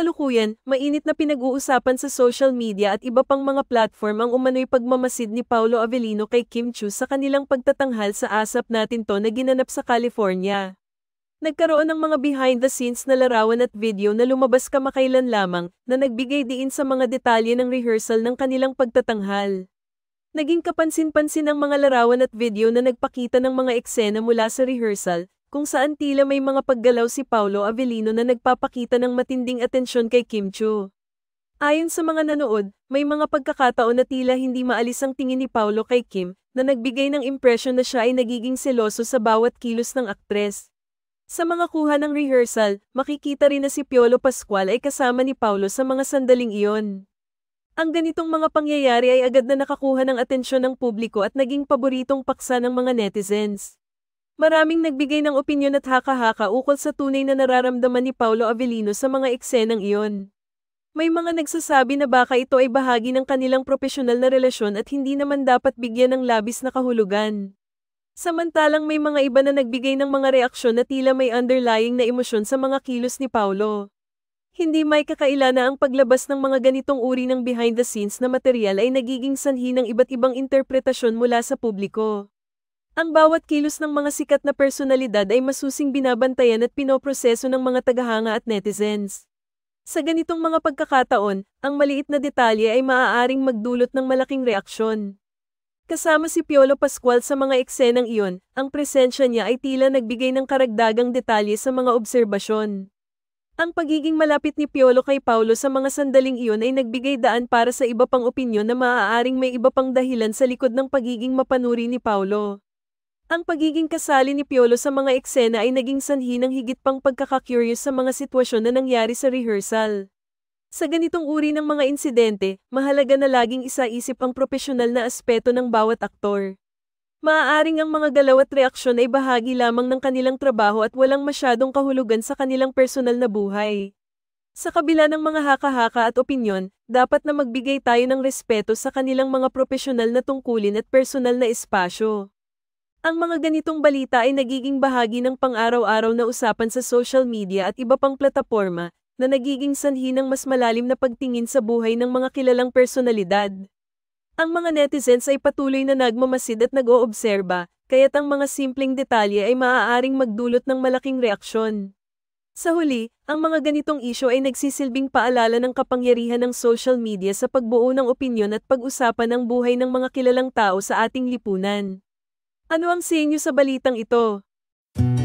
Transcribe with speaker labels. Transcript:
Speaker 1: kasalukuyan, mainit na pinag-uusapan sa social media at iba pang mga platform ang umano'y pagmamasid ni Paolo Avellino kay Kim Chiu sa kanilang pagtatanghal sa Asap Natin To na ginanap sa California. Nagkaroon ng mga behind-the-scenes na larawan at video na lumabas kamakailan lamang na nagbigay diin sa mga detalye ng rehearsal ng kanilang pagtatanghal. Naging kapansin-pansin ang mga larawan at video na nagpakita ng mga eksena mula sa rehearsal, kung saan tila may mga paggalaw si Paolo Avellino na nagpapakita ng matinding atensyon kay Kim Chiu. Ayon sa mga nanood, may mga pagkakataon na tila hindi maalis ang tingin ni Paolo kay Kim, na nagbigay ng impresyon na siya ay nagiging seloso sa bawat kilos ng aktres. Sa mga kuha ng rehearsal, makikita rin na si Piolo Pascual ay kasama ni Paolo sa mga sandaling iyon. Ang ganitong mga pangyayari ay agad na nakakuha ng atensyon ng publiko at naging paboritong paksa ng mga netizens. Maraming nagbigay ng opinyon at haka-haka ukol sa tunay na nararamdaman ni Paolo Avellino sa mga eksenang iyon. May mga nagsasabi na baka ito ay bahagi ng kanilang propesyonal na relasyon at hindi naman dapat bigyan ng labis na kahulugan. Samantalang may mga iba na nagbigay ng mga reaksyon na tila may underlying na emosyon sa mga kilos ni Paolo. Hindi may kakaila na ang paglabas ng mga ganitong uri ng behind-the-scenes na material ay nagiging sanhi ng iba't ibang interpretasyon mula sa publiko. Ang bawat kilos ng mga sikat na personalidad ay masusing binabantayan at pinoproseso ng mga tagahanga at netizens. Sa ganitong mga pagkakataon, ang maliit na detalye ay maaaring magdulot ng malaking reaksyon. Kasama si Piolo Pascual sa mga eksenang iyon, ang presensya niya ay tila nagbigay ng karagdagang detalye sa mga obserbasyon. Ang pagiging malapit ni Piolo kay Paolo sa mga sandaling iyon ay nagbigay daan para sa iba pang opinyon na maaaring may iba pang dahilan sa likod ng pagiging mapanuri ni Paolo. Ang pagiging kasali ni Piolo sa mga eksena ay naging sanhi ng higit pang pagkaka-curious sa mga sitwasyon na nangyari sa rehearsal. Sa ganitong uri ng mga insidente, mahalaga na laging isaisip ang propesyonal na aspeto ng bawat aktor. Maaaring ang mga galaw at reaksyon ay bahagi lamang ng kanilang trabaho at walang masyadong kahulugan sa kanilang personal na buhay. Sa kabila ng mga haka-haka at opinyon, dapat na magbigay tayo ng respeto sa kanilang mga propesyonal na tungkulin at personal na espasyo. Ang mga ganitong balita ay nagiging bahagi ng pang-araw-araw na usapan sa social media at iba pang plataporma, na nagiging sanhi ng mas malalim na pagtingin sa buhay ng mga kilalang personalidad. Ang mga netizens ay patuloy na nagmamasid at nag-oobserba, kaya't ang mga simpleng detalye ay maaaring magdulot ng malaking reaksyon. Sa huli, ang mga ganitong isyu ay nagsisilbing paalala ng kapangyarihan ng social media sa pagbuo ng opinyon at pag-usapan ng buhay ng mga kilalang tao sa ating lipunan. Ano ang sa inyo sa balitang ito?